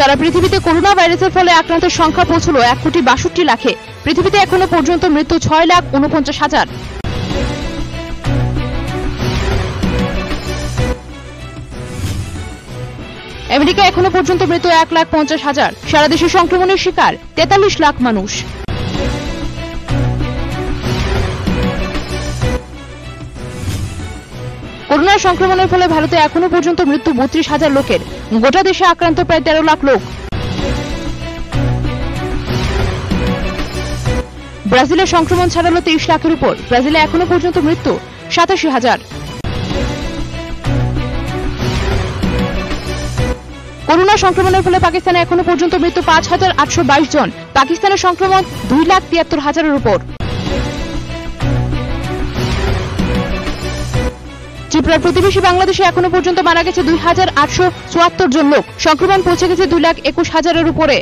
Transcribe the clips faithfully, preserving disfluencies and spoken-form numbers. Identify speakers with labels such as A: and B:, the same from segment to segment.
A: সারা পৃথিবীতে করোনা ভাইরাসের ফলে আক্রান্তের সংখ্যা পৌঁছল এক কোটি বাষট্টি লাখে। পৃথিবীতে এখনো পর্যন্ত মৃত্যু ছয় লাখ উনপঞ্চাশ হাজার। আমেরিকা এখনো পর্যন্ত মৃত্যু এক লাখ পঞ্চাশ হাজার। সারা দেশে সংক্রমণের শিকার তেতাল্লিশ লাখ মানুষ। করোনা সংক্রমণের ফলে ভারতে এখনো পর্যন্ত মৃত্যু বত্রিশ হাজার লোকের। গোটা দেশে আক্রান্ত প্রায় তেরো লাখ লোক। ব্রাজিলের সংক্রমণ ছাড়ালো তেইশ লাখের উপর। ব্রাজিলে এখনো পর্যন্ত মৃত্যু সাতাশি হাজার। করোনা সংক্রমণের ফলে পাকিস্তানে এখনো পর্যন্ত মৃত্যু পাঁচ হাজার আটশো বাইশ জন। পাকিস্তানের সংক্রমণ দুই লাখ তিয়াত্তর হাজারের উপর। ত্রিপুরার প্রতিবেশী বাংলাদেশে এখনো পর্যন্ত মারা গেছে দুই হাজার আটশো চুয়াত্তর জন লোক। সংক্রমণ পৌঁছে গেছে দুই লাখ একুশ হাজারের উপরে।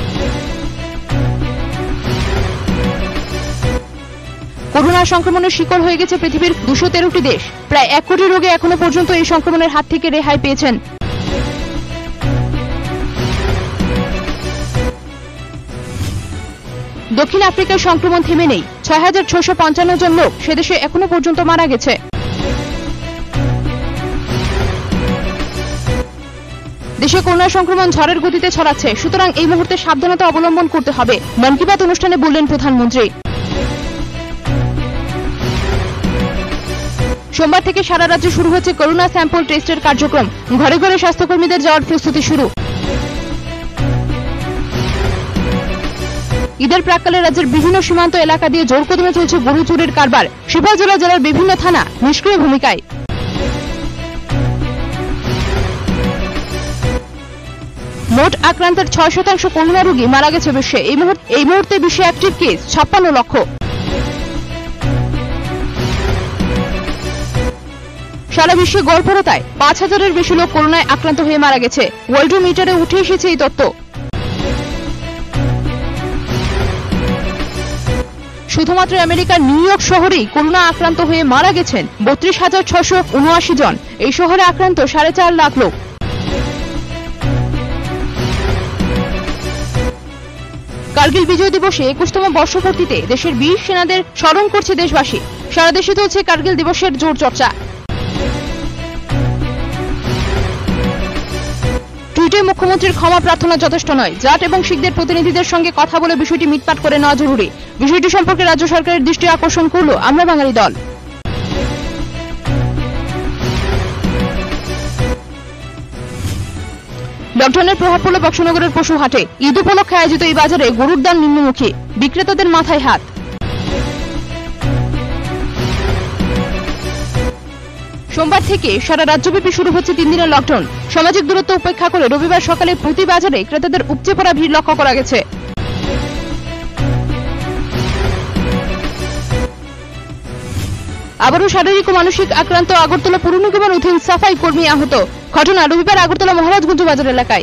A: করোনা সংক্রমণের শিকড় হয়ে গেছে পৃথিবীর দুশো তেরোটি দেশ। প্রায় এক কোটি রোগী এখনো পর্যন্ত এই সংক্রমণের হাত থেকে রেহাই পেয়েছেন। দক্ষিণ আফ্রিকার সংক্রমণ থেমে নেই। ছয় হাজার ছয়শো পঞ্চান্ন জন লোক সেদেশে এখনো পর্যন্ত মারা গেছে। দেশে করোনা সংক্রমণ ঝড়ের গতিতে ছড়াচ্ছে, সুতরাং এই মুহূর্তে সাবধানতা অবলম্বন করতে হবে, মন কি বাত অনুষ্ঠানে বললেন প্রধানমন্ত্রী। সোমবার থেকে সারা রাজ্যে শুরু হচ্ছে করোনা স্যাম্পল টেস্টের কার্যক্রম। ঘরে ঘরে স্বাস্থ্যকর্মীদের যাওয়ার প্রস্তুতি শুরু। ঈদের প্রাক্কালে রাজ্যের বিভিন্ন সীমান্ত এলাকা দিয়ে জোর কদমে চলছে গরু চুরির কারবার। শিবজলা জেলার বিভিন্ন থানা নিষ্ক্রিয় ভূমিকায়। মোট আক্রান্তের ছয় শতাংশ করোনা রোগী মারা গেছে বিশ্বে। এই মুহূর্তে এই মুহূর্তে বিশ্বে অ্যাক্টিভ কেস ছাপ্পান্ন লক্ষ। সারা বিশ্বে গড়পড়তায় পাঁচ হাজারের বেশি লোক করোনায় আক্রান্ত হয়ে মারা গেছে। ওয়ার্ল্ডোমিটারে উঠে এসেছে এই তথ্য। শুধুমাত্র আমেরিকার নিউ ইয়র্ক শহরেই করোনা আক্রান্ত হয়ে মারা গেছেন বত্রিশ হাজার ছশো উনআশি জন। এই শহরে আক্রান্ত সাড়ে চার লাখ লোক। কার্গিল বিজয় দিবসে একুশতম বর্ষপূর্তিতে দেশের বীর সেনাদের স্মরণ করছে দেশবাসী। সারা দেশে চলছে কার্গিল দিবসের জোর চর্চা। টুইটে মুখ্যমন্ত্রীর ক্ষমা প্রার্থনা যথেষ্ট নয়, জাট এবং শিখদের প্রতিনিধিদের সঙ্গে কথা বলে বিষয়টি মিটমাট করে নেওয়া জরুরি। বিষয়টি সম্পর্কে রাজ্য সরকারের দৃষ্টি আকর্ষণ করল আমরা বাঙালি দল। লকডাউনের প্রভাব পড়ল বক্সনগরের পশু হাটে। ঈদ উপলক্ষে আয়োজিত এই বাজারে গরুর দাম নিম্নমুখী, বিক্রেতাদের মাথায় হাত। সোমবার থেকে সারা রাজ্যব্যাপী শুরু হচ্ছে তিন দিনের লকডাউন। সামাজিক দূরত্ব উপেক্ষা করে রবিবার সকালে প্রতি বাজারে ক্রেতাদের উপচে পড়া ভিড় লক্ষ্য করা গেছে। আবারও শারীরিক ও মানসিক আক্রান্ত আগরতলা পুর নিগমের অধীন সাফাই কর্মী আহত। ঘটনা রবিবার আগরতলা মহারাজগঞ্জ বাজার এলাকায়।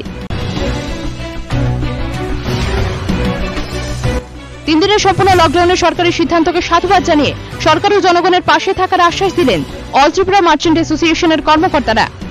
A: তিন দিনের সম্পূর্ণ লকডাউনের সরকারি সিদ্ধান্তকে সাধুবাদ জানিয়ে সরকার ও জনগণের পাশে থাকার আশ্বাস দিলেন অল ত্রিপুরা মার্চেন্ট অ্যাসোসিয়েশনের কর্মকর্তারা।